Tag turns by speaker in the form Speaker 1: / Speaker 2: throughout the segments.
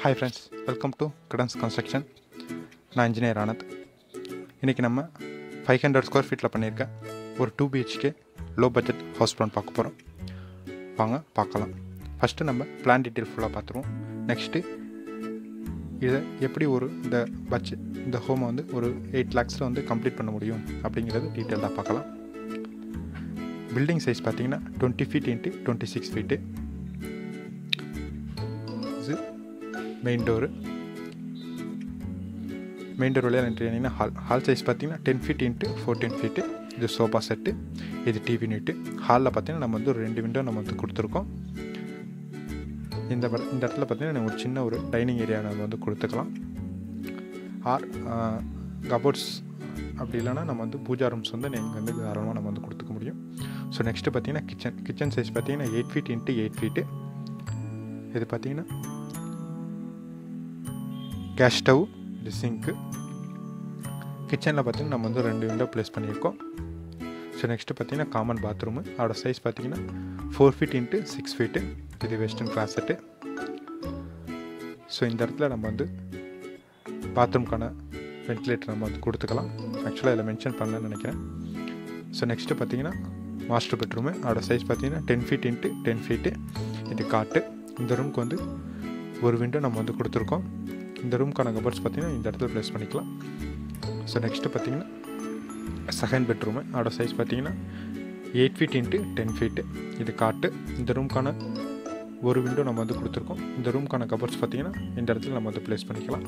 Speaker 1: Hi friends, welcome to Cadence Construction. நான் engineer Anand. இன்றைக்கி நம்ம 500 ஸ்கொயர் ஃபீட்டில் பண்ணியிருக்க ஒரு 2 BHK low budget house plan பார்க்க போகிறோம். வாங்க பார்க்கலாம். ஃபஸ்ட்டு நம்ம பிளான் டீட்டெயில் ஃபுல்லாக பார்த்துருவோம். நெக்ஸ்ட்டு இதை எப்படி இந்த ஹோமை வந்து ஒரு 8 lakhsல வந்து கம்ப்ளீட் பண்ண முடியும் அப்படிங்கிறது டீட்டெயிலாக பார்க்கலாம். பில்டிங் சைஸ் பார்த்தீங்கன்னா 20 feet into 26 feet. இது மெயின் டோர் வழியாக என்ட்ரி ஆனீங்கன்னா ஹால் சைஸ் பார்த்தீங்கன்னா 10 feet into 14 feet. இது சோஃபா செட்டு, இது டிவி யூனிட்டு. ஹாலில் பார்த்தீங்கன்னா நம்ம வந்து ஒரு 2 விண்டோ நம்ம வந்து கொடுத்துருக்கோம். இந்த இடத்துல பார்த்தீங்கன்னா ஒரு சின்ன ஒரு டைனிங் ஏரியா நம்ம வந்து கொடுத்துக்கலாம். கபோர்ட்ஸ் அப்படி இல்லைனா நம்ம வந்து பூஜா ரூம்ஸ் வந்து நீங்கள் வந்து தாராளமாக நம்ம வந்து கொடுத்துக்க முடியும். ஸோ நெக்ஸ்ட்டு பார்த்தீங்கன்னா கிச்சன் சைஸ் பார்த்தீங்கன்னா 8 feet into 8 feet. இது பார்த்தீங்கன்னா கேஸ் ஸ்டவ், இது சிங்க்கு. கிச்சனில் பார்த்தீங்கன்னா நம்ம வந்து 2 விண்டோ ப்ளேஸ் பண்ணியிருக்கோம். ஸோ நெக்ஸ்ட்டு பார்த்தீங்கன்னா காமன் பாத்ரூமு. அதோட சைஸ் பார்த்தீங்கன்னா 4 feet into 6 feet. இது வெஸ்டர்ன் கிளாசெட்டு. ஸோ இந்த இடத்துல நம்ம வந்து பாத்ரூம்க்கான வென்டிலேட்டர் நம்ம வந்து கொடுத்துக்கலாம். ஆக்சுவலாக இதில் மென்ஷன் பண்ணலன்னு நினைக்கிறேன். ஸோ நெக்ஸ்ட்டு பார்த்தீங்கன்னா மாஸ்டர் பெட்ரூமு. அதோட சைஸ் பார்த்தீங்கன்னா 10 feet into 10 feet. இது காட்டு. இந்த ரூமுக்கு வந்து ஒரு விண்டோ நம்ம வந்து கொடுத்துருக்கோம். இந்த ரூம்க்கான கபோர்ட்ஸ் பார்த்தீங்கன்னா இந்த இடத்துல ப்ளேஸ் பண்ணிக்கலாம். ஸோ நெக்ஸ்ட்டு பார்த்தீங்கன்னா செகண்ட் பெட்ரூமு. அதோட சைஸ் பார்த்தீங்கன்னா 8 feet into 10 feet. இது காட்டு. இந்த ரூம்க்கான ஒரு விண்டோ நம்ம வந்து கொடுத்துருக்கோம். இந்த ரூம்க்கான கபோர்ட்ஸ் பார்த்தீங்கன்னா இந்த இடத்துல நம்ம வந்து ப்ளேஸ் பண்ணிக்கலாம்.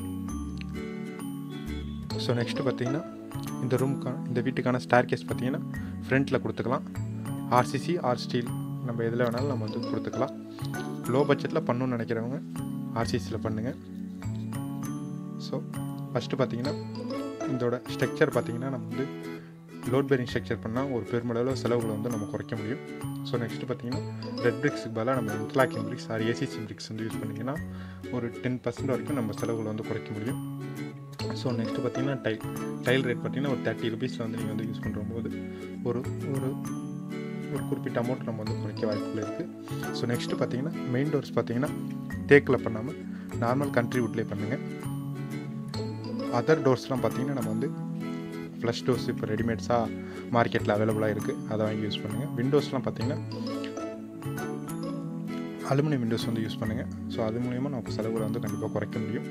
Speaker 1: ஸோ நெக்ஸ்ட்டு பார்த்தீங்கன்னா இந்த வீட்டுக்கான ஸ்டேர் கேஸ் பார்த்தீங்கன்னா ஃப்ரண்ட்டில் கொடுத்துக்கலாம். RCC ஆர் ஸ்டீல் நம்ம எதில் வேணாலும் நம்ம வந்து கொடுத்துக்கலாம். லோ பட்ஜெட்டில் பண்ணணும்னு நினைக்கிறவங்க RCCயில் பண்ணுங்கள். ஸோ ஃபஸ்ட்டு பார்த்தீங்கன்னா இதோட ஸ்ட்ரக்சர் பார்த்தீங்கன்னா நம்ம வந்து லோட் பேரிங் ஸ்ட்ரக்சர் பண்ணால் ஒரு பெருமளவில் செலவுகளை வந்து நம்ம குறைக்க முடியும். ஸோ நெக்ஸ்ட்டு பார்த்தீங்கன்னா ரெட் பிரிக்ஸுக்கு பதிலாக நம்ம interlocking bricks or ACC bricks வந்து யூஸ் பண்ணிங்கன்னா ஒரு 10% வரைக்கும் நம்ம செலவுகளை வந்து குறைக்க முடியும். ஸோ நெக்ஸ்ட்டு பார்த்தீங்கன்னா டைல் ரேட் பார்த்தீங்கன்னா ஒரு 30 rupees வந்து நீங்கள் வந்து யூஸ் பண்ணும்போது ஒரு குறிப்பிட்ட அமௌண்ட் நம்ம வந்து குறைக்க வாய்ப்புகள் இருக்குது. ஸோ நெக்ஸ்ட்டு பார்த்தீங்கன்னா மெயின் டோர்ஸ் பார்த்தீங்கன்னா தேக்கில் பண்ணாமல் நார்மல் கண்ட்ரி வுட்லேயே பண்ணுங்கள். அதர் டோர்ஸ்லாம் பார்த்தீங்கன்னா நம்ம வந்து ஃப்ளஷ் டோர்ஸ் இப்போ ரெடிமேட்ஸாக மார்க்கெட்டில் அவைலபிளாக இருக்குது, அதை வாங்கி யூஸ் பண்ணுங்கள். விண்டோஸ்லாம் பார்த்தீங்கன்னா அலுமினியம் விண்டோஸ் வந்து யூஸ் பண்ணுங்கள். ஸோ அது மூலிமா நமக்கு செலவுகளை வந்து கண்டிப்பாக குறைக்க முடியும்.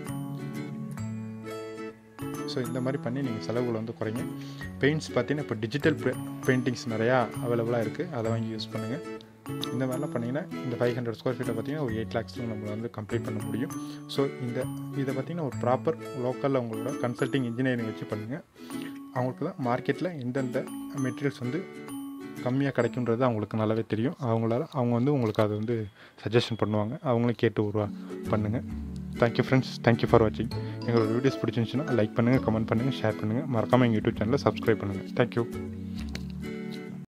Speaker 1: ஸோ இந்த மாதிரி பண்ணி நீங்கள் செலவுகளை வந்து குறைங்க. பெயிண்ட்ஸ் பார்த்தீங்கன்னா இப்போ டிஜிட்டல் பெயிண்டிங்ஸ் நிறையா அவைலபிளாக இருக்குது, அதை வாங்கி யூஸ் பண்ணுங்கள். இந்த மாதிரிலாம் பண்ணிங்கன்னா இந்த 500 ஸ்கொயர் ஃபீட்டை பார்த்தீங்கன்னா ஒரு 8 lakhsல நம்மளை வந்து கம்ப்ளீட் பண்ண முடியும். ஸோ இதை பார்த்தீங்கன்னா ஒரு ப்ராப்பர் லோக்கலில் அவங்களோட கன்சல்டிங் இன்ஜினியரிங் வச்சு பண்ணுங்கள். அவங்களுக்கு தான் மார்க்கெட்டில் எந்தெந்த மெட்டீரியல்ஸ் வந்து கம்மியாக கிடைக்குன்றது அவங்களுக்கு நல்லாவே தெரியும். அவங்க வந்து உங்களுக்கு அதை வந்து சஜஷன் பண்ணுவாங்க. அவங்களும் கேட்டு பண்ணுங்கள். தேங்க்யூ ஃப்ரெண்ட்ஸ், தேங்க்யூ ஃபார் வாட்சிங். எங்களோட வீடியோஸ் பிடிச்சிருந்துச்சுன்னா லைக் பண்ணுங்கள், கமெண்ட் பண்ணுங்கள், ஷேர் பண்ணுங்கள். மறக்காமல் எங்கள் யூடியூப் சேனலை சப்ஸ்கிரைப் பண்ணுங்கள். தேங்க்யூ.